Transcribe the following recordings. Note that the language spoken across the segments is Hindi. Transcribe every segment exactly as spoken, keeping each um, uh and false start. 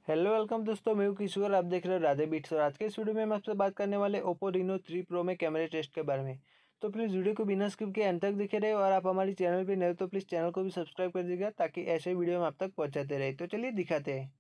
हेलो वेलकम दोस्तों, मैं हूं किशोर। आप देख रहे हो राधे बीट्स और आज के इस वीडियो में हम आपसे बात करने वाले ओप्पो रीनो थ्री प्रो में कैमरे टेस्ट के बारे में। तो प्लीज़ वीडियो को बिना स्किप के अंत तक देखे रहे और आप हमारी चैनल पे नए हो तो प्लीज़ चैनल को भी सब्सक्राइब कर दीजिएगा ताकि ऐसे वीडियो हम आप तक पहुंचाते रहे। तो चलिए दिखाते हैं।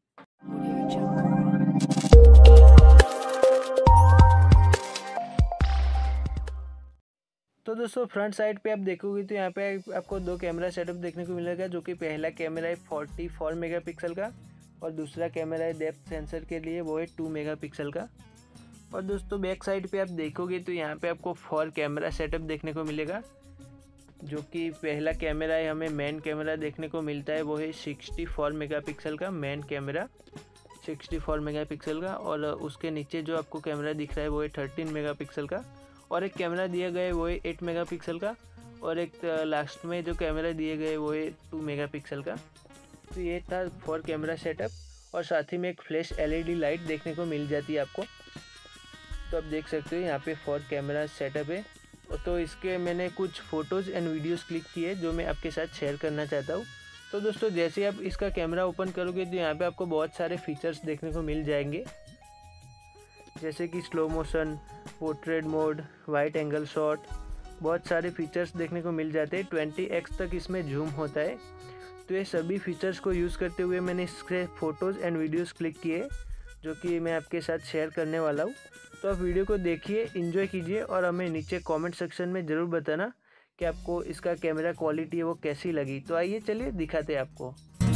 तो दोस्तों फ्रंट साइड पे आप देखोगे तो यहाँ पे आपको दो कैमरा सेटअप देखने को मिलेगा, जो कि पहला कैमरा है फोर्टी फोर मेगापिक्सल का और दूसरा कैमरा है डेप्थ सेंसर के लिए, वो है टू मेगापिक्सल का। और दोस्तों बैक साइड पे आप देखोगे तो यहाँ पे आपको फोर कैमरा सेटअप देखने को मिलेगा, जो कि पहला कैमरा है हमें मेन कैमरा देखने को मिलता है, वो है सिक्सटी फोर मेगापिक्सल का main camera, sixty four megapixel का। और उसके नीचे जो आपको कैमरा दिख रहा है वो है थर्टीन मेगापिक्सल का और एक कैमरा दिया गया है वो है एट मेगापिक्सल का और एक लास्ट में जो कैमरा दिए गए वो है टू मेगापिक्सल का। तो ये था फोर कैमरा सेटअप और साथ ही में एक फ्लैश एलईडी लाइट देखने को मिल जाती है आपको। तो आप देख सकते हो यहाँ पे फोर कैमरा सेटअप है। तो इसके मैंने कुछ फ़ोटोज़ एंड वीडियोस क्लिक किए जो मैं आपके साथ शेयर करना चाहता हूँ। तो दोस्तों जैसे आप इसका कैमरा ओपन करोगे तो यहाँ पे आपको बहुत सारे फीचर्स देखने को मिल जाएंगे, जैसे कि slow motion, portrait mode, wide angle shot, बहुत सारे फीचर्स देखने को मिल जाते हैं। ट्वेंटी एक्स तक इसमें जूम होता है। तो ये सभी फीचर्स को यूज़ करते हुए मैंने इसके फ़ोटोज़ एंड वीडियोस क्लिक किए, जो कि मैं आपके साथ शेयर करने वाला हूँ। तो आप वीडियो को देखिए, एंजॉय कीजिए और हमें नीचे कमेंट सेक्शन में ज़रूर बताना कि आपको इसका कैमरा क्वालिटी है वो कैसी लगी। तो आइए चलिए दिखाते हैं आपको।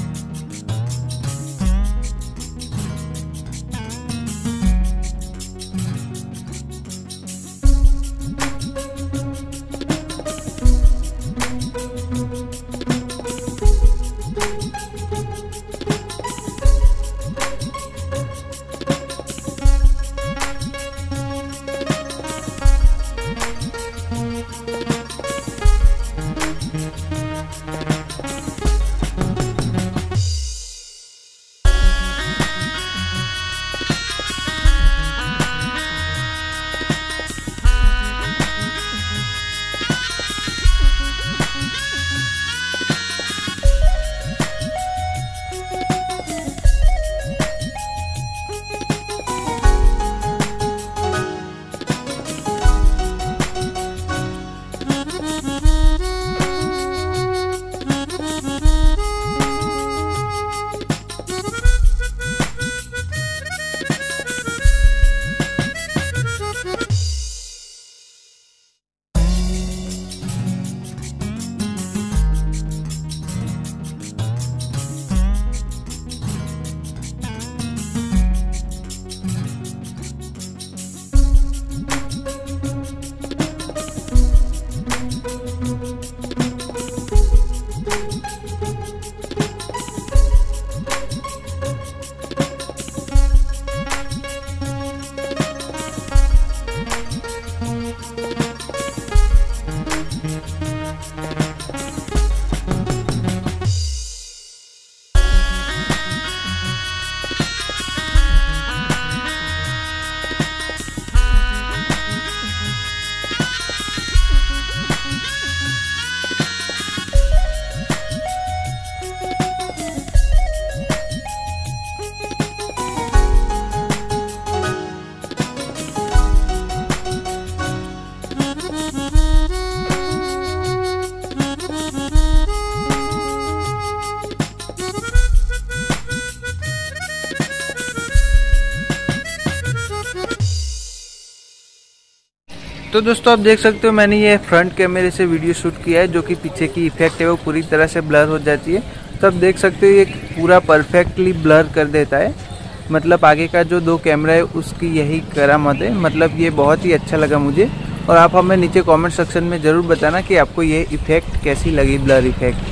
तो दोस्तों आप देख सकते हो मैंने ये फ्रंट कैमरे से वीडियो शूट किया है, जो कि पीछे की इफेक्ट है वो पूरी तरह से ब्लर हो जाती है। तो आप देख सकते हो ये पूरा परफेक्टली ब्लर कर देता है। मतलब आगे का जो दो कैमरा है उसकी यही करामत है। मतलब ये बहुत ही अच्छा लगा मुझे और आप हमें नीचे कमेंट सेक्शन में ज़रूर बताना कि आपको ये इफेक्ट कैसी लगी, ब्लर इफेक्ट।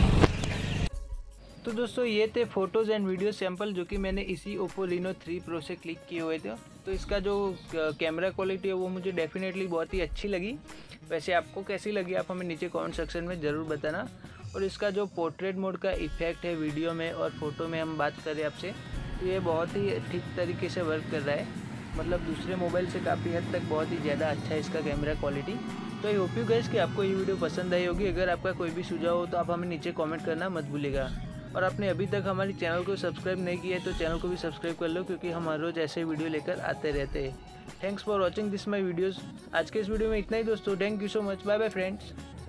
तो दोस्तों ये थे फ़ोटोज़ एंड वीडियो सैंपल जो कि मैंने इसी ओप्पो रीनो थ्री प्रो से क्लिक किए हुए थे। तो इसका जो कैमरा क्वालिटी है वो मुझे डेफिनेटली बहुत ही अच्छी लगी। वैसे आपको कैसी लगी आप हमें नीचे कमेंट सेक्शन में ज़रूर बताना। और इसका जो पोर्ट्रेट मोड का इफेक्ट है वीडियो में और फोटो में हम बात करें आपसे, तो ये बहुत ही ठीक तरीके से वर्क कर रहा है। मतलब दूसरे मोबाइल से काफ़ी हद तक बहुत ही ज़्यादा अच्छा है इसका कैमरा क्वालिटी। तो आई होप यू गाइस कि आपको ये वीडियो पसंद आई होगी। अगर आपका कोई भी सुझाव हो तो आप हमें नीचे कमेंट करना मत भूलिएगा। और आपने अभी तक हमारे चैनल को सब्सक्राइब नहीं किया है तो चैनल को भी सब्सक्राइब कर लो, क्योंकि हम हर रोज़ ऐसे वीडियो लेकर आते रहते हैं। Thanks for watching this my videos. आज के इस वीडियो में इतना ही दोस्तों। Thank you so much. Bye bye friends.